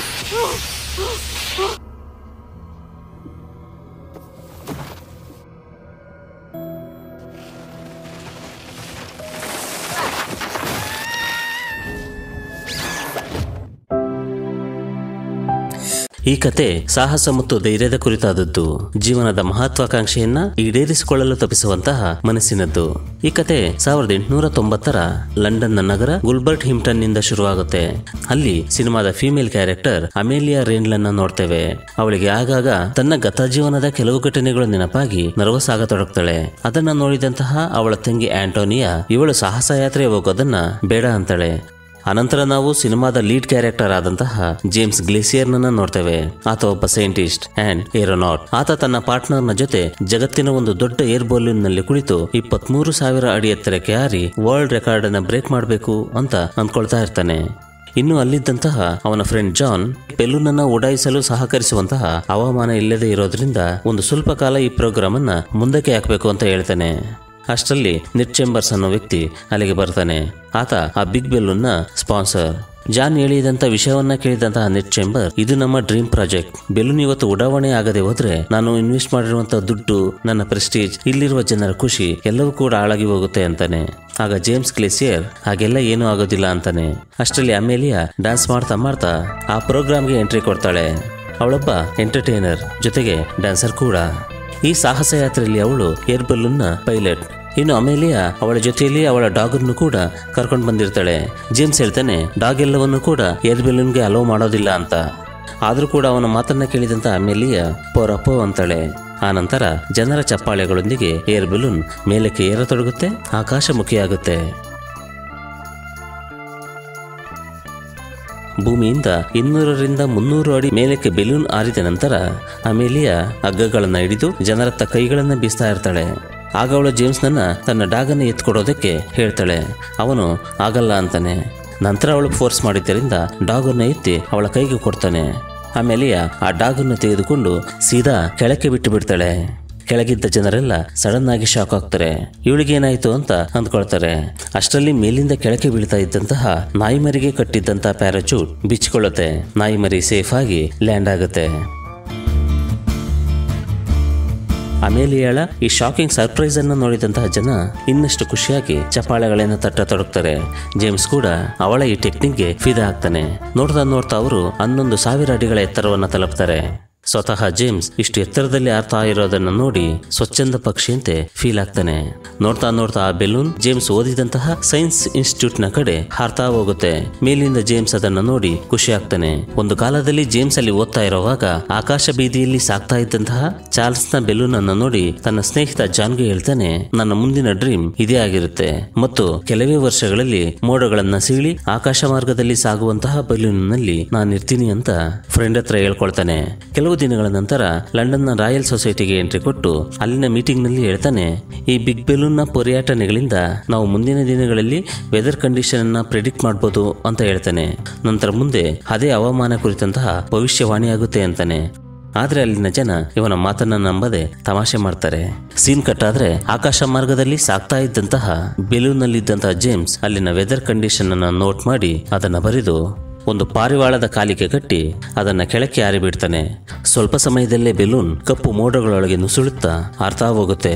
ಈ ಕತೆ ಸಾಹಸ ಮತ್ತು ಧೈರ್ಯದ ಕುರಿತಾದದ್ದು. ಜೀವನದ ಮಹತ್ವಾಕಾಂಕ್ಷೆಯನ್ನ ಈಡೇರಿಸಿಕೊಳ್ಳಲು ತಪ್ಪಿಸುವಂತಹ ಮನಸ್ಸಿನದ್ದು. ಈ ಕತೆ 1890ರ ಲಂಡನ್ನ ನಗರ ಗುಲ್ಬರ್ಟ್ ಹಿಂಪ್ಟನ್ ನಿಂದ ಶುರುವಾಗುತ್ತೆ. ಅಲ್ಲಿ ಸಿನಿಮಾದ ಫೀಮೇಲ್ ಕ್ಯಾರೆಕ್ಟರ್ ಅಮೇಲಿಯಾ ರೇನ್ಲನ್ನ ನೋಡ್ತೇವೆ. ಅವಳಿಗೆ ಆಗಾಗ ತನ್ನ ಗತ ಜೀವನದ ಕೆಲವು ಘಟನೆಗಳು ನೆನಪಾಗಿ ನರ್ವಸ್ ಆಗತೊಡಗ್ತಾಳೆ. ಅದನ್ನ ನೋಡಿದಂತಹ ಅವಳ ತಂಗಿ ಆಂಟೋನಿಯಾ ಇವಳು ಸಾಹಸ ಯಾತ್ರೆ ಹೋಗೋದನ್ನ ಬೇಡ ಅಂತಾಳೆ. ಅನಂತರ ನಾವು ಸಿನಿಮಾದ ಲೀಡ್ ಕ್ಯಾರೆಕ್ಟರ್ ಆದಂತಹ ಜೇಮ್ಸ್ ಗ್ಲೇಸಿಯರ್ನನ್ನ ನೋಡ್ತೇವೆ. ಆತ ಒಬ್ಬ ಸೈಂಟಿಸ್ಟ್ ಅಂಡ್ ಏರೋನಾಟ್. ಆತ ತನ್ನ ಪಾರ್ಟ್ನರ್ನ ಜೊತೆ ಜಗತ್ತಿನ ಒಂದು ದೊಡ್ಡ ಏರ್ ಬಲೂನ್ ನಲ್ಲಿ ಕುಳಿತು 23,000 ಅಡಿ ಎತ್ತರಕ್ಕೆ ಹಾರಿ ವರ್ಲ್ಡ್ ರೆಕಾರ್ಡ್ ಅನ್ನ ಬ್ರೇಕ್ ಮಾಡಬೇಕು ಅಂತ ಅಂದ್ಕೊಳ್ತಾ ಇರ್ತಾನೆ. ಇನ್ನು ಅಲ್ಲಿದ್ದಂತಹ ಅವನ ಫ್ರೆಂಡ್ ಜಾನ್ ಬೆಲೂನ್ ಅನ್ನ ಉಡಾಯಿಸಲು ಸಹಕರಿಸುವಂತಹ ಹವಾಮಾನ ಇಲ್ಲದೆ ಇರೋದ್ರಿಂದ ಒಂದು ಸ್ವಲ್ಪ ಕಾಲ ಈ ಪ್ರೋಗ್ರಾಮ್ ಅನ್ನ ಮುಂದಕ್ಕೆ ಹಾಕಬೇಕು ಅಂತ ಹೇಳ್ತಾನೆ. ಅಷ್ಟರಲ್ಲಿ ನಿಕ್ ಚೇಂಬರ್ಸ್ ಅನ್ನೋ ವ್ಯಕ್ತಿ ಅಲ್ಲಿಗೆ ಬರ್ತಾನೆ. ಆತ ಆ ಬಿಗ್ ಬೆಲೂನ್ನ ಸ್ಪಾನ್ಸರ್. ಜಾನ್ ಹೇಳಿದಂತ ವಿಷಯವನ್ನ ಕೇಳಿದಂತಹ ನಿಕ್ ಚೇಂಬರ್, ಇದು ನಮ್ಮ ಡ್ರೀಮ್ ಪ್ರಾಜೆಕ್ಟ್. ಬೆಲೂನ್ ಇವತ್ತು ಉಡಾವಣೆ ಆಗದೆ ಹೋದ್ರೆ ನಾನು ಇನ್ವೆಸ್ಟ್ ಮಾಡಿರುವಂತಹ ದುಡ್ಡು, ನನ್ನ ಪ್ರೆಸ್ಟೀಜ್, ಇಲ್ಲಿರುವ ಜನರ ಖುಷಿ ಎಲ್ಲವೂ ಕೂಡ ಹಾಳಾಗಿ ಹೋಗುತ್ತೆ ಅಂತಾನೆ. ಆಗ ಜೇಮ್ಸ್ ಗ್ಲೇಸಿಯರ್ ಹಾಗೆಲ್ಲ ಏನೂ ಆಗೋದಿಲ್ಲ ಅಂತಾನೆ. ಅಷ್ಟರಲ್ಲಿ ಅಮೇಲಿಯಾ ಡ್ಯಾನ್ಸ್ ಮಾಡ್ತಾ ಮಾಡ್ತಾ ಆ ಪ್ರೋಗ್ರಾಮ್ಗೆ ಎಂಟ್ರಿ ಕೊಡ್ತಾಳೆ. ಅವಳೊಬ್ಬ ಎಂಟರ್ಟೈನರ್ ಜೊತೆಗೆ ಡ್ಯಾನ್ಸರ್ ಕೂಡ. ಈ ಸಾಹಸ ಯಾತ್ರೆಯಲ್ಲಿ ಅವಳು ಏರ್ ಬಲೂನ್ನ ಪೈಲಟ್. ಇನ್ನು ಅಮೇಲಿಯಾ ಅವಳ ಜೊತೆಯಲ್ಲಿ ಅವಳ ಡಾಗ್ ಅನ್ನು ಕೂಡ ಕರ್ಕೊಂಡು ಬಂದಿರ್ತಾಳೆ. ಜೇಮ್ಸ್ ಹೇಳ್ತಾನೆ, ಡಾಗ್ ಎಲ್ಲವನ್ನು ಕೂಡ ಏರ್ ಬಲೂನ್ಗೆ ಅಲೋ ಮಾಡೋದಿಲ್ಲ ಅಂತ. ಆದ್ರೂ ಕೂಡ ಅವನ ಮಾತನ್ನ ಕೇಳಿದಂತ ಅಮೇಲಿಯಾ ಪೋರಪ್ಪೋ ಅಂತಾಳೆ. ಆ ನಂತರ ಜನರ ಚಪ್ಪಾಳೆಗಳೊಂದಿಗೆ ಏರ್ ಬಲೂನ್ ಮೇಲಕ್ಕೆ ಏರತೊಡಗುತ್ತೆ, ಆಕಾಶಮುಖಿಯಾಗುತ್ತೆ. ಭೂಮಿಯಿಂದ 200ರಿಂದ 300 ಅಡಿ ಮೇಲಕ್ಕೆ ಬೆಲೂನ್ ಹಾರಿದ ನಂತರ ಅಮೇಲಿಯಾ ಹಗ್ಗಗಳನ್ನ ಹಿಡಿದು ಜನರತ್ತ ಕೈಗಳನ್ನ ಬೀಸ್ತಾ ಇರ್ತಾಳೆ. ಆಗ ಅವಳು ಜೇಮ್ಸ್ನನ್ನ ತನ್ನ ಡಾಗನ್ನು ಎತ್ಕೊಡೋದಕ್ಕೆ ಹೇಳ್ತಾಳೆ. ಅವನು ಆಗಲ್ಲ ಅಂತಾನೆ. ನಂತರ ಅವಳು ಫೋರ್ಸ್ ಮಾಡಿದ್ದರಿಂದ ಡಾಗನ್ನು ಎತ್ತಿ ಅವಳ ಕೈಗೆ ಕೊಡ್ತಾನೆ. ಅಮೇಲಿಯಾ ಆ ಡಾಗನ್ನು ತೆಗೆದುಕೊಂಡು ಸೀದಾ ಕೆಳಕ್ಕೆ ಬಿಟ್ಟು ಬಿಡ್ತಾಳೆ. ಕೆಳಗಿದ್ದ ಜನರೆಲ್ಲ ಸಡನ್ ಆಗಿ ಶಾಕ್ ಆಗ್ತಾರೆ. ಇವಳಿಗೇನಾಯ್ತು ಅಂತ ಅಂದ್ಕೊಳ್ತಾರೆ. ಅಷ್ಟರಲ್ಲಿ ಮೇಲಿಂದ ಕೆಳಕ್ಕೆ ಬೀಳ್ತಾ ಇದ್ದಂತಹ ನಾಯಿಮರಿಗೆ ಕಟ್ಟಿದ್ದಂತಹ ಪ್ಯಾರಾಚೂಟ್ ಬಿಚ್ಚಿಕೊಳ್ಳುತ್ತೆ. ನಾಯಿಮರಿ ಸೇಫ್ ಆಗಿ ಲ್ಯಾಂಡ್ ಆಗುತ್ತೆ. ಅಮೇಲಿಯಾಳ ಈ ಶಾಕಿಂಗ್ ಸರ್ಪ್ರೈಸ್ ಅನ್ನು ನೋಡಿದಂತಹ ಜನ ಇನ್ನಷ್ಟು ಖುಷಿಯಾಗಿ ಚಪ್ಪಾಳೆಗಳನ್ನ ತಟ್ಟತೊಡಗ್ತಾರೆ. ಜೇಮ್ಸ್ ಕೂಡ ಅವಳ ಈ ಟೆಕ್ನಿಕ್ಗೆ ಫಿದಾ ಆಗ್ತಾನೆ. ನೋಡ್ತಾ ನೋಡ್ತಾ ಅವರು 11,000 ಅಡಿಗಳ ಎತ್ತರವನ್ನ ತಲುಪ್ತಾರೆ. ಸ್ವತಃ ಜೇಮ್ಸ್ ಇಷ್ಟು ಎತ್ತರದಲ್ಲಿ ಹಾರ್ತಾ ಇರೋದನ್ನ ನೋಡಿ ಸ್ವಚ್ಛಂದ ಪಕ್ಷಿಯಂತೆ ಫೀಲ್ ಆಗ್ತಾನೆ. ನೋಡ್ತಾ ನೋಡ್ತಾ ಆ ಬೆಲೂನ್ ಜೇಮ್ಸ್ ಓದಿದಂತಹ ಸೈನ್ಸ್ ಇನ್ಸ್ಟಿಟ್ಯೂಟ್ ನ ಕಡೆ ಹಾರ್ತಾ ಹೋಗುತ್ತೆ. ಮೇಲಿಂದ ಜೇಮ್ಸ್ ಅದನ್ನ ನೋಡಿ ಖುಷಿ ಆಗ್ತಾನೆ. ಒಂದು ಕಾಲದಲ್ಲಿ ಜೇಮ್ಸ್ ಅಲ್ಲಿ ಓದ್ತಾ ಇರುವಾಗ ಆಕಾಶ ಬೀದಿಯಲ್ಲಿ ಸಾಕ್ತಾ ಇದ್ದಂತಹ ಚಾರ್ಲ್ಸ್ ನ ಬೆಲೂನ್ ಅನ್ನು ನೋಡಿ ತನ್ನ ಸ್ನೇಹಿತ ಜಾನ್ಗೆ ಹೇಳ್ತಾನೆ, ನನ್ನ ಮುಂದಿನ ಡ್ರೀಮ್ ಇದೇ ಆಗಿರುತ್ತೆ ಮತ್ತು ಕೆಲವೇ ವರ್ಷಗಳಲ್ಲಿ ಮೋಡಗಳನ್ನ ಸೀಳಿ ಆಕಾಶ ಮಾರ್ಗದಲ್ಲಿ ಸಾಗುವಂತಹ ಬೆಲೂನ್ ನಲ್ಲಿ ನಾನು ಇರ್ತೀನಿ ಅಂತ ಫ್ರೆಂಡ್ ಹತ್ರ ಹೇಳ್ಕೊಳ್ತಾನೆ. ಕೆಲವು ದಿನಗಳ ನಂತರ ಲಂಡನ್ನ ರಾಯಲ್ ಸೊಸೈಟಿಗೆ ಎಂಟ್ರಿ ಕೊಟ್ಟು ಅಲ್ಲಿನ ಮೀಟಿಂಗ್ ನಲ್ಲಿ ಹೇಳ್ತಾನೆ, ಈ ಬಿಗ್ ಬೆಲೂನ್ ನ ಪರ್ಯಟನೆಗಳಿಂದ ನಾವು ಮುಂದಿನ ದಿನಗಳಲ್ಲಿ ವೆದರ್ ಕಂಡೀಷನ್ ಅನ್ನ ಪ್ರೆಡಿಕ್ಟ್ ಮಾಡಬಹುದು ಅಂತ ಹೇಳ್ತಾನೆ. ನಂತರ ಮುಂದೆ ಅದೇ ಹವಾಮಾನ ಕುರಿತಂತಹ ಭವಿಷ್ಯವಾಣಿ ಆಗುತ್ತೆ ಅಂತಾನೆ. ಆದ್ರೆ ಅಲ್ಲಿನ ಜನ ಇವನ ಮಾತನ್ನ ನಂಬದೆ ತಮಾಷೆ ಮಾಡ್ತಾರೆ. ಸೀನ್ ಕಟ್ ಆದ್ರೆ ಆಕಾಶ ಮಾರ್ಗದಲ್ಲಿ ಸಾಕ್ತಾ ಇದ್ದಂತಹ ಬೆಲೂನ್ ನಲ್ಲಿದ್ದಂತಹ ಜೇಮ್ಸ್ ಅಲ್ಲಿನ ವೆದರ್ ಕಂಡೀಷನ್ ಅನ್ನ ನೋಟ್ ಮಾಡಿ ಅದನ್ನ ಬರೆದು ಒಂದು ಪಾರಿವಾಳದ ಕಾಲಿಗೆ ಕಟ್ಟಿ ಅದನ್ನ ಕೆಳಕ್ಕೆ ಹಾರಿಬಿಡ್ತಾನೆ. ಸ್ವಲ್ಪ ಸಮಯದಲ್ಲೇ ಬೆಲೂನ್ ಕಪ್ಪು ಮೋಡಗಳೊಳಗೆ ನುಸುಳುತ್ತಾ ಹಾರ್ತಾ ಹೋಗುತ್ತೆ.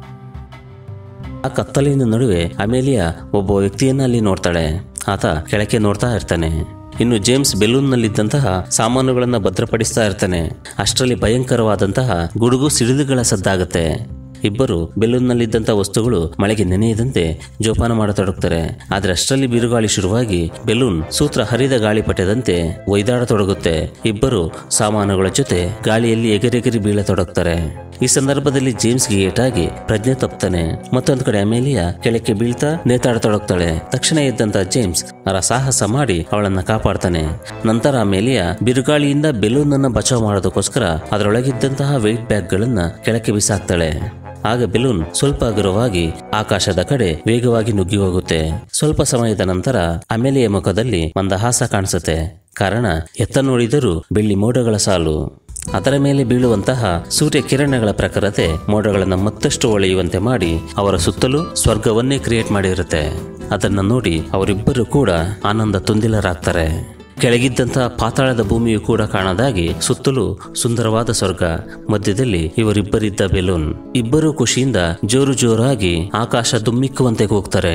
ಆ ಕತ್ತಲಿನ ನಡುವೆ ಅಮೇಲಿಯಾ ಒಬ್ಬ ವ್ಯಕ್ತಿಯನ್ನ ಅಲ್ಲಿ ನೋಡ್ತಾಳೆ. ಆತ ಕೆಳಕ್ಕೆ ನೋಡ್ತಾ ಇರ್ತಾನೆ. ಇನ್ನು ಜೇಮ್ಸ್ ಬೆಲೂನ್ ನಲ್ಲಿದ್ದಂತಹ ಸಾಮಾನುಗಳನ್ನ ಭದ್ರಪಡಿಸ್ತಾ ಇರ್ತಾನೆ. ಅಷ್ಟರಲ್ಲಿ ಭಯಂಕರವಾದಂತಹ ಗುಡುಗು ಸಿಡಿಲುಗಳ ಸದ್ದಾಗುತ್ತೆ. ಇಬ್ಬರು ಬೆಲೂನ್ ನಲ್ಲಿದ್ದಂತಹ ವಸ್ತುಗಳು ಮಳೆಗೆ ನೆನೆಯದಂತೆ ಜೋಪಾನ ಮಾಡತೊಡಗ್ತಾರೆ. ಆದ್ರೆ ಅಷ್ಟರಲ್ಲಿ ಬಿರುಗಾಳಿ ಶುರುವಾಗಿ ಬೆಲೂನ್ ಸೂತ್ರ ಹರಿದ ಗಾಳಿಪಟದಂತೆ ಒಯ್ದಾಡತೊಡಗುತ್ತೆ. ಇಬ್ಬರು ಸಾಮಾನುಗಳ ಜೊತೆ ಗಾಳಿಯಲ್ಲಿ ಎಗರೆಗರಿ ಬೀಳತೊಡಗ್ತಾರೆ. ಈ ಸಂದರ್ಭದಲ್ಲಿ ಜೇಮ್ಸ್ಗೆ ಏಟಾಗಿ ಪ್ರಜ್ಞೆ ತಪ್ತಾನೆ. ಮತ್ತೊಂದು ಕಡೆ ಅಮೇಲಿಯಾ ಕೆಳಕ್ಕೆ ಬೀಳ್ತಾ ನೇತಾಡತೊಡಗ್ತಾಳೆ. ತಕ್ಷಣ ಎದ್ದಂತ ಜೇಮ್ಸ್ ಸಾಹಸ ಮಾಡಿ ಅವಳನ್ನ ಕಾಪಾಡ್ತಾನೆ. ನಂತರ ಅಮೇಲಿಯಾ ಬಿರುಗಾಳಿಯಿಂದ ಬೆಲೂನ್ ಅನ್ನ ಬಚಾವ್ ಮಾಡೋದಕ್ಕೋಸ್ಕರ ಅದರೊಳಗಿದ್ದಂತಹ ವೆಯ್ಟ್ ಬ್ಯಾಗ್ ಗಳನ್ನ ಕೆಳಕ್ಕೆ ಬಿಸಾಕ್ತಾಳೆ. ಆಗ ಬೆಲೂನ್ ಸ್ವಲ್ಪ ಹಗುರವಾಗಿ ಆಕಾಶದ ಕಡೆ ವೇಗವಾಗಿ ನುಗ್ಗಿ ಹೋಗುತ್ತೆ. ಸ್ವಲ್ಪ ಸಮಯದ ನಂತರ ಅಮೇಲಿಯ ಮುಖದಲ್ಲಿ ಮಂದಹಾಸ ಕಾಣಿಸುತ್ತೆ. ಕಾರಣ ಎತ್ತ ನೋಡಿದರೂ ಬೆಳ್ಳಿ ಮೋಡಗಳ ಸಾಲು. ಅದರ ಮೇಲೆ ಬೀಳುವಂತಹ ಸೂರ್ಯ ಕಿರಣಗಳ ಪ್ರಖರತೆ ಮೋಡಗಳನ್ನು ಮತ್ತಷ್ಟು ಹೊಳೆಯುವಂತೆ ಮಾಡಿ ಅವರ ಸುತ್ತಲೂ ಸ್ವರ್ಗವನ್ನೇ ಕ್ರಿಯೇಟ್ ಮಾಡಿರುತ್ತೆ. ಅದನ್ನ ನೋಡಿ ಅವರಿಬ್ಬರು ಕೂಡ ಆನಂದ ತುಂದಿಲರಾಗ್ತಾರೆ. ಕೆಳಗಿದ್ದಂತಹ ಪಾತಾಳದ ಭೂಮಿಯು ಕೂಡ ಕಾಣದಾಗಿ ಸುತ್ತಲೂ ಸುಂದರವಾದ ಸ್ವರ್ಗ, ಮಧ್ಯದಲ್ಲಿ ಇವರಿಬ್ಬರಿದ್ದ ಬೆಲೂನ್. ಇಬ್ಬರೂ ಖುಷಿಯಿಂದ ಜೋರು ಜೋರಾಗಿ ಆಕಾಶ ದುಮ್ಮಿಕ್ಕುವಂತೆ ಹೋಗ್ತಾರೆ.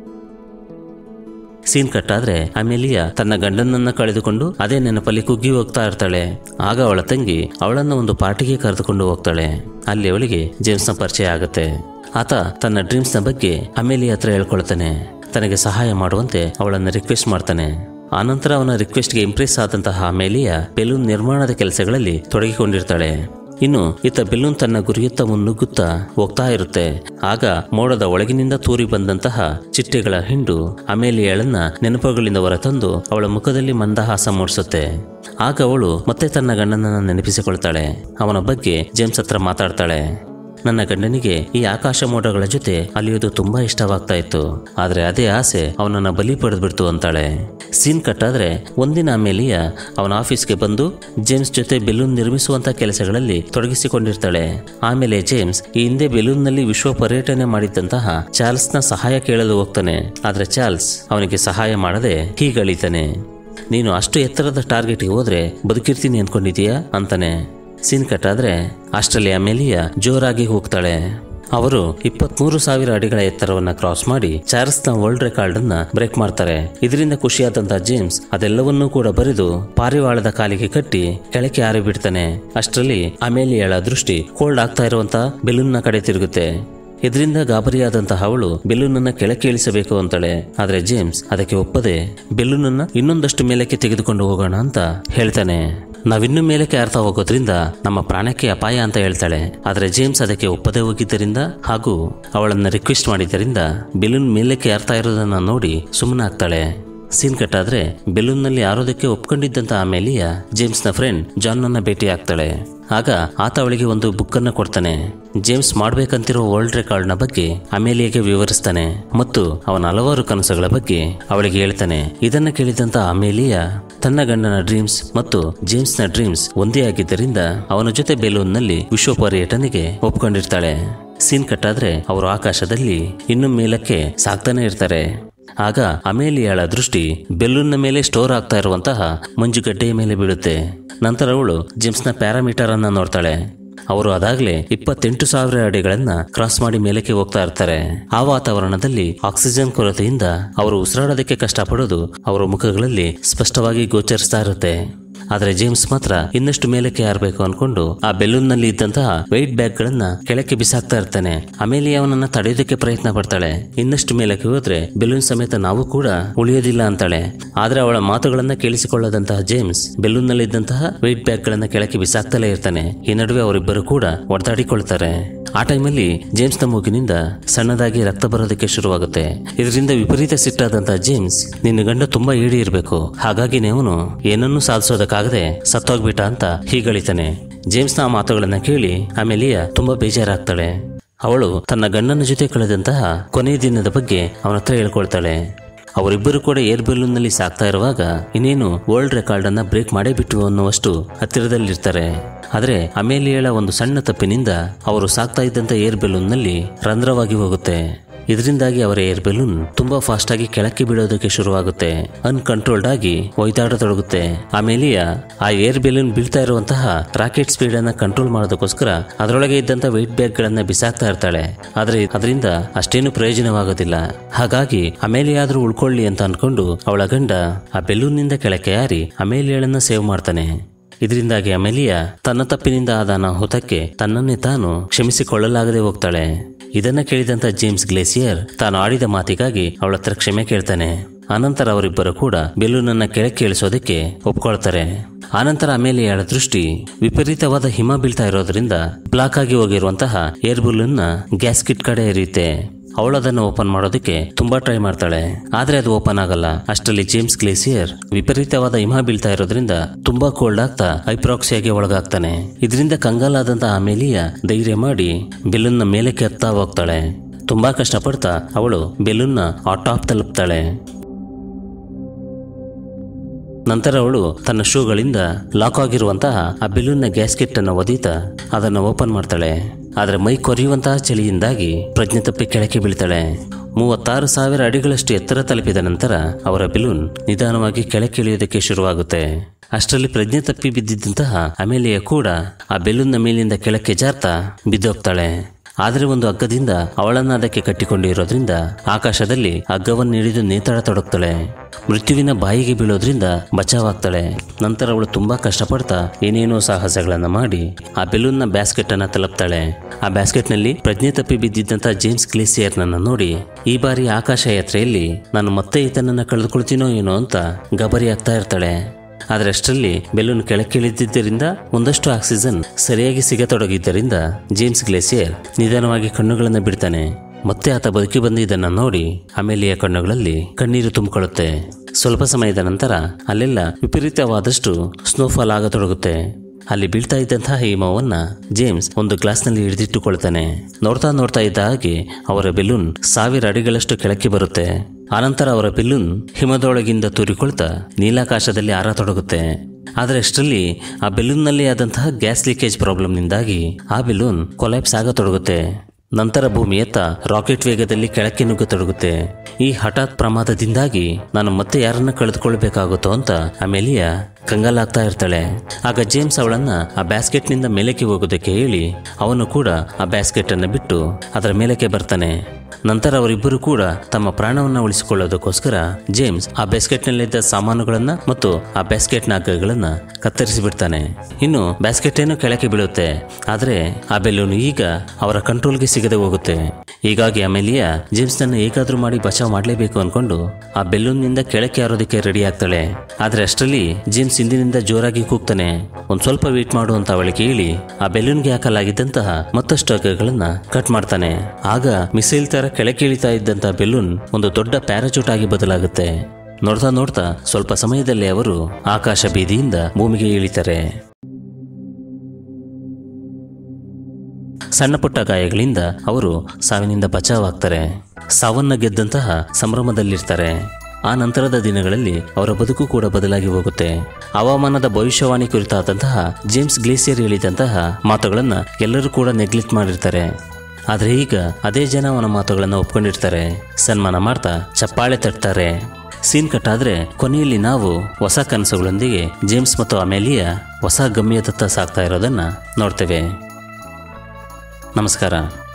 ಸೀನ್ ಕಟ್ಟಾದ್ರೆ ಅಮೇಲಿಯಾ ತನ್ನ ಗಂಡನನ್ನ ಕಳೆದುಕೊಂಡು ಅದೇ ನೆನಪಲ್ಲಿ ಕುಗ್ಗಿ ಹೋಗ್ತಾ ಇರ್ತಾಳೆ. ಆಗ ಅವಳ ತಂಗಿ ಅವಳನ್ನ ಒಂದು ಪಾರ್ಟಿಗೆ ಕರೆದುಕೊಂಡು ಹೋಗ್ತಾಳೆ. ಅಲ್ಲಿ ಅವಳಿಗೆ ಜೇಮ್ಸ್ನ ಪರಿಚಯ ಆಗುತ್ತೆ. ಆತ ತನ್ನ ಡ್ರೀಮ್ಸ್ನ ಬಗ್ಗೆ ಅಮೇಲಿಯಾ ಹತ್ರ ಹೇಳ್ಕೊಳ್ತಾನೆ. ತನಗೆ ಸಹಾಯ ಮಾಡುವಂತೆ ಅವಳನ್ನು ರಿಕ್ವೆಸ್ಟ್ ಮಾಡ್ತಾನೆ. ಆನಂತರ ಅವನ ರಿಕ್ವೆಸ್ಟ್ಗೆ ಇಂಪ್ರೆಸ್ ಆದಂತಹ ಅಮೇಲಿಯಾ ಬೆಲೂನ್ ನಿರ್ಮಾಣದ ಕೆಲಸಗಳಲ್ಲಿ ತೊಡಗಿಕೊಂಡಿರ್ತಾಳೆ. ಇನ್ನು ಇತ್ತ ಬೆಲೂನ್ ತನ್ನ ಗುರಿಯತ್ತ ಮುನ್ನುಗ್ಗುತ್ತಾ ಹೋಗ್ತಾ ಇರುತ್ತೆ. ಆಗ ಮೋಡದ ಒಳಗಿನಿಂದ ತೂರಿ ಬಂದಂತಹ ಚಿಟ್ಟೆಗಳ ಹಿಂಡು ಅಮೇಲಿಯಾಳನ್ನ ನೆನಪುಗಳಿಂದ ಹೊರತಂದು ಅವಳ ಮುಖದಲ್ಲಿ ಮಂದಹಾಸ ಮೂಡಿಸುತ್ತೆ. ಆಗ ಅವಳು ಮತ್ತೆ ತನ್ನ ಗಂಡನನ್ನ ನೆನಪಿಸಿಕೊಳ್ತಾಳೆ. ಅವನ ಬಗ್ಗೆ ಜೇಮ್ಸ್ ಹತ್ರ ಮಾತಾಡ್ತಾಳೆ. ನನ್ನ ಗಂಡನಿಗೆ ಈ ಆಕಾಶ ಮೋಡಗಳ ಜೊತೆ ಅಲಿಯೋದು ತುಂಬಾ ಇಷ್ಟವಾಗ್ತಾ ಇತ್ತು, ಆದ್ರೆ ಅದೇ ಆಸೆ ಅವನನ್ನ ಬಲಿ ಪಡೆದ್ಬಿಡ್ತು ಅಂತಾಳೆ. ಸೀನ್ ಕಟ್ಟಾದ್ರೆ ಒಂದಿನ ಅಮೇಲಿಯಾ ಅವನ ಆಫೀಸ್ಗೆ ಬಂದು ಜೇಮ್ಸ್ ಜೊತೆ ಬೆಲೂನ್ ನಿರ್ಮಿಸುವಂತ ಕೆಲಸಗಳಲ್ಲಿ ತೊಡಗಿಸಿಕೊಂಡಿರ್ತಾಳೆ. ಆಮೇಲೆ ಜೇಮ್ಸ್ ಈ ಹಿಂದೆ ಬೆಲೂನ್ನಲ್ಲಿ ವಿಶ್ವ ಪರ್ಯಟನೆ ಮಾಡಿದ್ದಂತಹ ಚಾರ್ಲ್ಸ್ನ ಸಹಾಯ ಕೇಳಲು ಹೋಗ್ತಾನೆ. ಆದ್ರೆ ಚಾರ್ಲ್ಸ್ ಅವನಿಗೆ ಸಹಾಯ ಮಾಡದೆ ಹೀಗಳಿತಾನೆ, ನೀನು ಅಷ್ಟು ಎತ್ತರದ ಟಾರ್ಗೆಟ್ಗೆ ಹೋದ್ರೆ ಬದುಕಿರ್ತೀನಿ ಅನ್ಕೊಂಡಿದೀಯಾ ಅಂತಾನೆ. ಸೀನ್ ಕಟ್ಟಾದ್ರೆ ಅಷ್ಟರಲ್ಲಿ ಅಮೇಲಿಯಾ ಜೋರಾಗಿ ಹೋಗ್ತಾಳೆ. ಅವರು 23,000 ಅಡಿಗಳ ಎತ್ತರವನ್ನ ಕ್ರಾಸ್ ಮಾಡಿ ಚಾರ್ಲ್ಸ್ನ ವರ್ಲ್ಡ್ ರೆಕಾರ್ಡ್ ಅನ್ನ ಬ್ರೇಕ್ ಮಾಡ್ತಾರೆ. ಇದರಿಂದ ಖುಷಿಯಾದಂತಹ ಜೇಮ್ಸ್ ಅದೆಲ್ಲವನ್ನೂ ಕೂಡ ಬರೆದು ಪಾರಿವಾಳದ ಕಾಲಿಗೆ ಕಟ್ಟಿ ಕೆಳಕ್ಕೆ ಹಾರಿ ಬಿಡ್ತಾನೆ. ಅಷ್ಟರಲ್ಲಿ ಅಮೇಲಿಯಾಳ ದೃಷ್ಟಿ ಕೋಲ್ಡ್ ಆಗ್ತಾ ಇರುವಂತಹ ಬೆಲೂನ್ನ ಕಡೆ ತಿರುಗುತ್ತೆ. ಇದರಿಂದ ಗಾಬರಿಯಾದಂತಹ ಅವಳು ಬೆಲೂನನ್ನ ಕೆಳಕ್ಕೆ ಇಳಿಸಬೇಕು ಅಂತಾಳೆ. ಆದ್ರೆ ಜೇಮ್ಸ್ ಅದಕ್ಕೆ ಒಪ್ಪದೆ ಬೆಲೂನನ್ನ ಇನ್ನೊಂದಷ್ಟು ಮೇಲಕ್ಕೆ ತೆಗೆದುಕೊಂಡು ಹೋಗೋಣ ಅಂತ ಹೇಳ್ತಾನೆ. ನಾವಿನ್ನೂ ಮೇಲಕ್ಕೆ ಏರ್ತಾ ಹೋಗೋದ್ರಿಂದ ನಮ್ಮ ಪ್ರಾಣಕ್ಕೆ ಅಪಾಯ ಅಂತ ಹೇಳ್ತಾಳೆ. ಆದ್ರೆ ಜೇಮ್ಸ್ ಅದಕ್ಕೆ ಒಪ್ಪದೆ ಹೋಗಿದ್ದರಿಂದ ಹಾಗೂ ಅವಳನ್ನ ರಿಕ್ವೆಸ್ಟ್ ಮಾಡಿದ್ದರಿಂದ ಬೆಲೂನ್ ಮೇಲಕ್ಕೆ ಏರ್ತಾ ಇರೋದನ್ನ ನೋಡಿ ಸುಮ್ಮನಾಗ್ತಾಳೆ. ಸೀನ್ ಕಟ್ಟಾದ್ರೆ ಬೆಲೂನ್ನಲ್ಲಿ ಆರೋದಕ್ಕೆ ಒಪ್ಕೊಂಡಿದ್ದಂತ ಅಮೇಲಿಯಾ ಜೇಮ್ಸ್ನ ಫ್ರೆಂಡ್ ಜಾನ್ ಅನ್ನ ಭೇಟಿ ಆಗ್ತಾಳೆ. ಆಗ ಆತ ಅವಳಿಗೆ ಒಂದು ಬುಕ್ ಅನ್ನ ಕೊಡ್ತಾನೆ. ಜೇಮ್ಸ್ ಮಾಡ್ಬೇಕಂತಿರೋ ವರ್ಲ್ಡ್ ರೆಕಾರ್ಡ್ನ ಬಗ್ಗೆ ಅಮೇಲಿಯಾಗೆ ವಿವರಿಸ್ತಾನೆ ಮತ್ತು ಅವನ ಹಲವಾರು ಕನಸುಗಳ ಬಗ್ಗೆ ಅವಳಿಗೆ ಹೇಳ್ತಾನೆ. ಇದನ್ನ ಕೇಳಿದಂತ ಅಮೇಲಿಯಾ ತನ್ನ ಗಂಡನ ಡ್ರೀಮ್ಸ್ ಮತ್ತು ಜೇಮ್ಸ್ನ ಡ್ರೀಮ್ಸ್ ಒಂದೇ ಆಗಿದ್ದರಿಂದ ಅವನ ಜೊತೆ ಬೆಲೂನ್ನಲ್ಲಿ ವಿಶ್ವ ಪರ್ಯಟನೆಗೆ ಒಪ್ಕೊಂಡಿರ್ತಾಳೆ. ಸೀನ್ ಕಟ್ಟಾದ್ರೆ ಅವರು ಆಕಾಶದಲ್ಲಿ ಇನ್ನು ಮೇಲಕ್ಕೆ ಸಾಗ್ತಾನೆ ಇರ್ತಾರೆ. ಆಗ ಅಮೇಲಿಯಾಳ ದೃಷ್ಟಿ ಬೆಲೂನ್ನ ಮೇಲೆ ಸ್ಟೋರ್ ಆಗ್ತಾ ಇರುವಂತಹ ಮಂಜುಗಡ್ಡೆಯ ಮೇಲೆ ಬೀಳುತ್ತೆ. ನಂತರ ಅವಳು ಜೇಮ್ಸ್ನ ಪ್ಯಾರಾಮೀಟರ್ ಅನ್ನ ನೋಡ್ತಾಳೆ. ಅವರು ಅದಾಗ್ಲೇ 28,000 ಅಡಿಗಳನ್ನ ಕ್ರಾಸ್ ಮಾಡಿ ಮೇಲಕ್ಕೆ ಹೋಗ್ತಾ ಇರ್ತಾರೆ. ಆ ವಾತಾವರಣದಲ್ಲಿ ಆಕ್ಸಿಜನ್ ಕೊರತೆಯಿಂದ ಅವರು ಉಸಿರಾಡೋದಕ್ಕೆ ಕಷ್ಟಪಡೋದು ಅವರ ಮುಖಗಳಲ್ಲಿ ಸ್ಪಷ್ಟವಾಗಿ ಗೋಚರಿಸ್ತಾ ಇರುತ್ತೆ. ಆದ್ರೆ ಜೇಮ್ಸ್ ಮಾತ್ರ ಇನ್ನಷ್ಟು ಮೇಲಕ್ಕೆ ಹಾರಬೇಕು ಅನ್ಕೊಂಡು ಆ ಬೆಲೂನ್ ನಲ್ಲಿ ಇದ್ದಂತಹ ವೆಯ್ಟ್ ಬ್ಯಾಗ್ ಗಳನ್ನ ಕೆಳಕ್ಕೆ ಬಿಸಾಕ್ತಾ ಇರ್ತಾನೆ. ಆಮೇಲೆ ಅವನನ್ನ ತಡೆಯೋದಕ್ಕೆ ಪ್ರಯತ್ನ ಪಡ್ತಾಳೆ. ಇನ್ನಷ್ಟು ಮೇಲಕ್ಕೆ ಹೋದ್ರೆ ಬೆಲೂನ್ ಸಮೇತ ನಾವು ಕೂಡ ಉಳಿಯೋದಿಲ್ಲ ಅಂತಾಳೆ. ಆದ್ರೆ ಅವಳ ಮಾತುಗಳನ್ನ ಕೇಳಿಸಿಕೊಳ್ಳದಂತಹ ಜೇಮ್ಸ್ ಬೆಲೂನ್ ನಲ್ಲಿ ಇದ್ದಂತಹ ವೆಯ್ಟ್ ಬ್ಯಾಗ್ ಗಳನ್ನ ಕೆಳಕ್ಕೆ ಬಿಸಾಕ್ತಲೇ ಇರ್ತಾನೆ. ಈ ನಡುವೆ ಅವರಿಬ್ಬರು ಕೂಡ ಹೊಡೆದಾಡಿಕೊಳ್ತಾರೆ. ಆ ಟೈಮಲ್ಲಿ ಜೇಮ್ಸ್ನ ಮೂಗಿನಿಂದ ಸಣ್ಣದಾಗಿ ರಕ್ತ ಬರೋದಕ್ಕೆ ಶುರುವಾಗುತ್ತೆ. ಇದರಿಂದ ವಿಪರೀತ ಸಿಟ್ಟಾದಂತಹ ಜೇಮ್ಸ್, ನಿನ್ನ ಗಂಡ ತುಂಬಾ ಏಡಿ ಇರಬೇಕು, ಹಾಗಾಗಿ ಅವನು ಏನನ್ನೂ ಸಾಧಿಸೋದಕ್ಕಾಗದೆ ಸತ್ತೋಗ್ಬಿಟ್ಟ ಅಂತ ಹೀಗಳಿತಾನೆ. ಜೇಮ್ಸ್ನ ಆ ಮಾತುಗಳನ್ನ ಕೇಳಿ ಅಮೇಲಿಯಾ ತುಂಬಾ ಬೇಜಾರಾಗ್ತಾಳೆ. ಅವಳು ತನ್ನ ಗಂಡನ ಜೊತೆ ಕಳೆದಂತಹ ಕೊನೆಯ ದಿನದ ಬಗ್ಗೆ ಅವನ ಹತ್ರ ಹೇಳ್ಕೊಳ್ತಾಳೆ. ಅವರಿಬ್ಬರು ಕೂಡ ಏರ್ ಬೆಲೂನ್ ನಲ್ಲಿ ಸಾಕ್ತಾ ಇರುವಾಗ ಇನ್ನೇನು ವರ್ಲ್ಡ್ ರೆಕಾರ್ಡ್ ಅನ್ನ ಬ್ರೇಕ್ ಮಾಡೇ ಬಿಟ್ಟು ಅನ್ನುವಷ್ಟು ಹತ್ತಿರದಲ್ಲಿರ್ತಾರೆ. ಆದ್ರೆ ಅಮೇಲಿಯಾಳ ಒಂದು ಸಣ್ಣ ತಪ್ಪಿನಿಂದ ಅವರು ಸಾಕ್ತಾ ಇದ್ದಂತ ಏರ್ ಬೆಲೂನ್ ನಲ್ಲಿ ರಂಧ್ರವಾಗಿ ಹೋಗುತ್ತೆ. ಇದರಿಂದಾಗಿ ಅವರ ಏರ್ ಬೆಲೂನ್ ತುಂಬಾ ಫಾಸ್ಟ್ ಆಗಿ ಕೆಳಕ್ಕೆ ಬೀಳೋದಕ್ಕೆ ಶುರುವಾಗುತ್ತೆ. ಅನ್ಕಂಟ್ರೋಲ್ಡ್ ಆಗಿ ಒಯ್ದಾಡತೊಡಗುತ್ತೆ. ಅಮೇಲಿಯಾ ಆ ಏರ್ ಬೆಲೂನ್ ಬೀಳ್ತಾ ಇರುವಂತಹ ರಾಕೆಟ್ ಸ್ಪೀಡ್ ಅನ್ನ ಕಂಟ್ರೋಲ್ ಮಾಡೋದಕ್ಕೋಸ್ಕರ ಅದರೊಳಗೆ ಇದ್ದಂತ ವೆಯ್ಟ್ ಬ್ಯಾಗ್ ಗಳನ್ನ ಬಿಸಾಕ್ತಾ ಇರ್ತಾಳೆ. ಆದ್ರೆ ಅದರಿಂದ ಅಷ್ಟೇನು ಪ್ರಯೋಜನವಾಗೋದಿಲ್ಲ. ಹಾಗಾಗಿ ಅಮೇಲಿಯಾ ಆದ್ರೂ ಉಳ್ಕೊಳ್ಳಿ ಅಂತ ಅನ್ಕೊಂಡು ಅವಳ ಗಂಡ ಆ ಬೆಲೂನ್ ನಿಂದ ಕೆಳಕ್ಕೆ ಹಾರಿ ಅಮೇಲಿಯಾಳನ್ನ ಸೇವ್ ಮಾಡ್ತಾನೆ. ಇದರಿಂದಾಗಿ ಅಮೇಲಿಯಾ ತನ್ನ ತಪ್ಪಿನಿಂದ ಆದ ಅನಾಹುತಕ್ಕೆ ತನ್ನನ್ನೇ ತಾನು ಕ್ಷಮಿಸಿಕೊಳ್ಳಲಾಗದೆ ಹೋಗ್ತಾಳೆ. ಇದನ್ನ ಕೇಳಿದಂತ ಜೇಮ್ಸ್ ಗ್ಲೇಸಿಯರ್ ತಾನು ಆಡಿದ ಮಾತಿಗಾಗಿ ಅವಳ ಹತ್ರ ಕ್ಷಮೆ ಕೇಳ್ತಾನೆ. ಆನಂತರ ಅವರಿಬ್ಬರು ಕೂಡ ಬೆಲೂನ್ ಅನ್ನ ಕೆಳಕ್ಕೆ ಇಳಿಸೋದಕ್ಕೆ ಒಪ್ಕೊಳ್ತಾರೆ. ಆನಂತರ ಅಮೇಲಿಯಾಳ ದೃಷ್ಟಿ ವಿಪರೀತವಾದ ಹಿಮ ಬೀಳ್ತಾ ಇರೋದ್ರಿಂದ ಬ್ಲಾಕ್ ಆಗಿ ಹೋಗಿರುವಂತಹ ಏರ್ ಬಲೂನ್ ನ ಗ್ಯಾಸ್ಕಿಟ್ ಕಡೆ ಇರಿಯುತ್ತೆ. ಅವಳು ಅದನ್ನು ಓಪನ್ ಮಾಡೋದಕ್ಕೆ ತುಂಬಾ ಟ್ರೈ ಮಾಡ್ತಾಳೆ. ಆದ್ರೆ ಅದು ಓಪನ್ ಆಗಲ್ಲ. ಅಷ್ಟರಲ್ಲಿ ಜೇಮ್ಸ್ ಗ್ಲೇಸಿಯರ್ ವಿಪರೀತವಾದ ಹಿಮ ಬೀಳ್ತಾ ಇರೋದ್ರಿಂದ ತುಂಬಾ ಕೋಲ್ಡ್ ಆಗ್ತಾ ಹೈಪ್ರಾಕ್ಸಿಯಾಗಿ ಒಳಗಾಗ್ತಾನೆ. ಇದರಿಂದ ಕಂಗಾಲಾದಂತ ಅಮೇಲಿಯಾ ಧೈರ್ಯ ಮಾಡಿ ಬೆಲೂನ್ ನ ಮೇಲಕ್ಕೆ ಹತ್ತಾ ಹೋಗ್ತಾಳೆ. ತುಂಬಾ ಕಷ್ಟಪಡ್ತಾ ಅವಳು ಬೆಲೂನ್ ನ ಆ ಟಾಪ್ ತಲುಪ್ತಾಳೆ. ನಂತರ ಅವಳು ತನ್ನ ಶೂಗಳಿಂದ ಲಾಕ್ ಆಗಿರುವಂತಹ ಆ ಬೆಲೂನ್ ನ ಗ್ಯಾಸ್ಕೆಟ್ ಅನ್ನು ಒದೀತಾ ಅದನ್ನು ಓಪನ್ ಮಾಡ್ತಾಳೆ. ಆದ್ರೆ ಮೈ ಕೊರೆಯುವಂತಹ ಚಳಿಯಿಂದಾಗಿ ಪ್ರಜ್ಞೆ ತಪ್ಪಿ ಕೆಳಕ್ಕೆ ಬೀಳ್ತಾಳೆ. 36,000 ಅಡಿಗಳಷ್ಟು ಎತ್ತರ ತಲುಪಿದ ನಂತರ ಅವರ ಬೆಲೂನ್ ನಿಧಾನವಾಗಿ ಕೆಳಕ್ಕಿಳಿಯೋದಕ್ಕೆ ಶುರುವಾಗುತ್ತೆ. ಅಷ್ಟರಲ್ಲಿ ಪ್ರಜ್ಞೆ ತಪ್ಪಿ ಬಿದ್ದಿದ್ದಂತಹ ಅಮೇಲಿಯಾ ಕೂಡ ಆ ಬೆಲೂನ್ನ ಮೇಲಿಂದ ಕೆಳಕ್ಕೆ ಜಾರ್ತಾ ಬಿದ್ದೋಗ್ತಾಳೆ. ಆದರೆ ಒಂದು ಹಗ್ಗದಿಂದ ಅವಳನ್ನು ಅದಕ್ಕೆ ಕಟ್ಟಿಕೊಂಡಿರೋದ್ರಿಂದ ಆಕಾಶದಲ್ಲಿ ಹಗ್ಗವನ್ನು ಹಿಡಿದು ನೇತಾಡತೊಡಗ್ತಾಳೆ. ಮೃತ್ಯುವಿನ ಬಾಯಿಗೆ ಬೀಳೋದ್ರಿಂದ ಬಚಾವಾಗ್ತಾಳೆ. ನಂತರ ಅವಳು ತುಂಬಾ ಕಷ್ಟಪಡ್ತಾ ಏನೇನೋ ಸಾಹಸಗಳನ್ನ ಮಾಡಿ ಆ ಬೆಲೂನ್ನ ಬ್ಯಾಸ್ಕೆಟ್ ಅನ್ನ ತಲುಪ್ತಾಳೆ. ಆ ಬ್ಯಾಸ್ಕೆಟ್ನಲ್ಲಿ ಪ್ರಜ್ಞೆ ತಪ್ಪಿ ಬಿದ್ದಿದ್ದಂತ ಜೇಮ್ಸ್ ಗ್ಲೇಸಿಯರ್ನನ್ನ ನೋಡಿ ಈ ಬಾರಿ ಆಕಾಶ ಯಾತ್ರೆಯಲ್ಲಿ ನಾನು ಮತ್ತೆ ಈತನನ್ನ ಕಳೆದುಕೊಳ್ತೀನೋ ಏನೋ ಅಂತ ಗಾಬರಿ ಆಗ್ತಾ ಇರ್ತಾಳೆ. ಆದರೆ ಅಷ್ಟರಲ್ಲಿ ಬೆಲೂನ್ ಕೆಳಕ್ಕಿಳಿದಿದ್ದರಿಂದ ಒಂದಷ್ಟು ಆಕ್ಸಿಜನ್ ಸರಿಯಾಗಿ ಸಿಗತೊಡಗಿದ್ದರಿಂದ ಜೇಮ್ಸ್ ಗ್ಲೇಸಿಯರ್ ನಿಧಾನವಾಗಿ ಕಣ್ಣುಗಳನ್ನು ಬಿಡ್ತಾನೆ. ಮತ್ತೆ ಆತ ಬದುಕಿ ಬಂದಿದ್ದನ್ನ ನೋಡಿ ಅಮೇಲಿಯಾ ಕಣ್ಣುಗಳಲ್ಲಿ ಕಣ್ಣೀರು ತುಂಬಿಕೊಳ್ಳುತ್ತೆ. ಸ್ವಲ್ಪ ಸಮಯದ ನಂತರ ಅಲ್ಲೆಲ್ಲ ವಿಪರೀತವಾದಷ್ಟು ಸ್ನೋಫಾಲ್ ಆಗತೊಡಗುತ್ತೆ. ಅಲ್ಲಿ ಬೀಳ್ತಾ ಇದ್ದಂತಹ ಹಿಮವನ್ನ ಜೇಮ್ಸ್ ಒಂದು ಗ್ಲಾಸ್ನಲ್ಲಿ ಹಿಡಿದಿಟ್ಟುಕೊಳ್ತಾನೆ. ನೋಡ್ತಾ ಇದ್ದ ಹಾಗೆ ಅವರ ಬೆಲೂನ್ 1000 ಅಡಿಗಳಷ್ಟು ಕೆಳಕ್ಕೆ ಬರುತ್ತೆ. ಆನಂತರ ಅವರ ಬೆಲೂನ್ ಹಿಮದೊಳಗಿಂದ ತೂರಿಕೊಳ್ತಾ ನೀಲಾಕಾಶದಲ್ಲಿ ಹಾರತೊಡಗುತ್ತೆ. ಆದರೆ ಅಷ್ಟರಲ್ಲಿ ಆ ಬೆಲೂನ್ನಲ್ಲಿ ಆದಂತಹ ಗ್ಯಾಸ್ ಲೀಕೇಜ್ ಪ್ರಾಬ್ಲಮ್ನಿಂದಾಗಿ ಆ ಬೆಲೂನ್ ಕೊಲ್ಯಾಪ್ಸ್ ಆಗತೊಡಗುತ್ತೆ. ನಂತರ ಭೂಮಿಯತ್ತ ರಾಕೆಟ್ ವೇಗದಲ್ಲಿ ಕೆಳಕ್ಕೆ ನುಗ್ಗತೊಡಗುತ್ತೆ. ಈ ಹಠಾತ್ ಪ್ರಮಾದದಿಂದಾಗಿ ನಾನು ಮತ್ತೆ ಯಾರನ್ನ ಕಳೆದುಕೊಳ್ಬೇಕಾಗುತ್ತೋ ಅಂತ ಅಮೇಲಿಯಾ ಕಂಗಾಲಾಗ್ತಾ ಇರ್ತಾಳೆ. ಆಗ ಜೇಮ್ಸ್ ಅವಳನ್ನ ಆ ಬ್ಯಾಸ್ಕೆಟ್ನಿಂದ ಮೇಲಕ್ಕೆ ಹೋಗೋದಕ್ಕೆ ಹೇಳಿ ಅವನು ಕೂಡ ಆ ಬ್ಯಾಸ್ಕೆಟ್ ಅನ್ನು ಬಿಟ್ಟು ಅದರ ಮೇಲಕ್ಕೆ ಬರ್ತಾನೆ. ನಂತರ ಅವರಿಬ್ಬರು ಕೂಡ ತಮ್ಮ ಪ್ರಾಣವನ್ನು ಉಳಿಸಿಕೊಳ್ಳೋದಕ್ಕೋಸ್ಕರ ಜೇಮ್ಸ್ ಆ ಬ್ಯಾಸ್ಕೆಟ್ನಲ್ಲಿದ್ದ ಸಾಮಾನುಗಳನ್ನ ಮತ್ತು ಆ ಬ್ಯಾಸ್ಕೆಟ್ನ ಹಗ್ಗಗಳನ್ನ ಕತ್ತರಿಸಿ ಬಿಡ್ತಾನೆ. ಇನ್ನು ಬ್ಯಾಸ್ಕೆಟ್ ಏನು ಕೆಳಕ್ಕೆ ಬೀಳುತ್ತೆ. ಆದರೆ ಆ ಬೆಲೂನ್ ಈಗ ಅವರ ಕಂಟ್ರೋಲ್ಗೆ ಸಿಗದೆ ಹೋಗುತ್ತೆ. ಹೀಗಾಗಿ ಅಮೇಲಿಯಾ ಜೇಮ್ಸ್ನನ್ನು ಹೇಗಾದ್ರೂ ಮಾಡಿ ಬಚಾವ್ ಮಾಡಲೇಬೇಕು ಅನ್ಕೊಂಡು ಆ ಬೆಲೂನ್ನಿಂದ ಕೆಳಕ್ಕೆ ಹಾರೋದಕ್ಕೆ ರೆಡಿ ಆಗ್ತಾಳೆ. ಆದ್ರೆ ಅಷ್ಟರಲ್ಲಿ ಜೇಮ್ಸ್ ಹಿಂದಿನಿಂದ ಜೋರಾಗಿ ಕೂಗ್ತಾನೆ. ಒಂದ್ ಸ್ವಲ್ಪ ವೇಟ್ ಮಾಡು ಅಂತ ಅವಳಿಗೆ ಹೇಳಿ ಆ ಬೆಲೂನ್ಗೆ ಹಾಕಲಾಗಿದ್ದಂತಹ ಮತ್ತಷ್ಟು ಹಗ್ಗಗಳನ್ನ ಕಟ್ ಮಾಡ್ತಾನೆ. ಆಗ ಮಿಸೈಲ್ ತರ ಕೆಳಕ್ಕೆ ಇಳಿತಾ ಇದ್ದಂತಹ ಬೆಲೂನ್ ಒಂದು ದೊಡ್ಡ ಪ್ಯಾರಾಚೂಟ್ ಆಗಿ ಬದಲಾಗುತ್ತೆ. ನೋಡ್ತಾ ಸ್ವಲ್ಪ ಸಮಯದಲ್ಲೇ ಅವರು ಆಕಾಶ ಬೀದಿಯಿಂದ ಭೂಮಿಗೆ ಇಳಿತಾರೆ. ಸಣ್ಣ ಪುಟ್ಟ ಗಾಯಗಳಿಂದ ಅವರು ಸಾವಿನಿಂದ ಬಚಾವಾಗ್ತಾರೆ. ಸಾವನ್ನ ಗೆದ್ದಂತಹ ಸಂಭ್ರಮದಲ್ಲಿರ್ತಾರೆ. ಆ ನಂತರದ ದಿನಗಳಲ್ಲಿ ಅವರ ಬದುಕು ಕೂಡ ಬದಲಾಗಿ ಹೋಗುತ್ತೆ. ಹವಾಮಾನದ ಭವಿಷ್ಯವಾಣಿ ಕುರಿತಾದಂತಹ ಜೇಮ್ಸ್ ಗ್ಲೇಸಿಯರ್ ಹೇಳಿದಂತಹ ಮಾತುಗಳನ್ನ ಎಲ್ಲರೂ ಕೂಡ ನೆಗ್ಲೆಕ್ಟ್ ಮಾಡಿರ್ತಾರೆ. ಆದ್ರೆ ಈಗ ಅದೇ ಜನ ಅವನ ಮಾತುಗಳನ್ನ ಒಪ್ಕೊಂಡಿರ್ತಾರೆ. ಸನ್ಮಾನ ಮಾಡ್ತಾ ಚಪ್ಪಾಳೆ ತಟ್ತಾರೆ. ಸೀನ್ ಕಟ್ ಆದ್ರೆ ಕೊನೆಯಲ್ಲಿ ನಾವು ಹೊಸ ಕನಸುಗಳೊಂದಿಗೆ ಜೇಮ್ಸ್ ಮತ್ತು ಅಮೇಲಿಯಾ ಹೊಸ ಗಮ್ಯದತ್ತ ಸಾಗ್ತಾ ಇರೋದನ್ನ ನೋಡ್ತೇವೆ. ನಮಸ್ಕಾರ.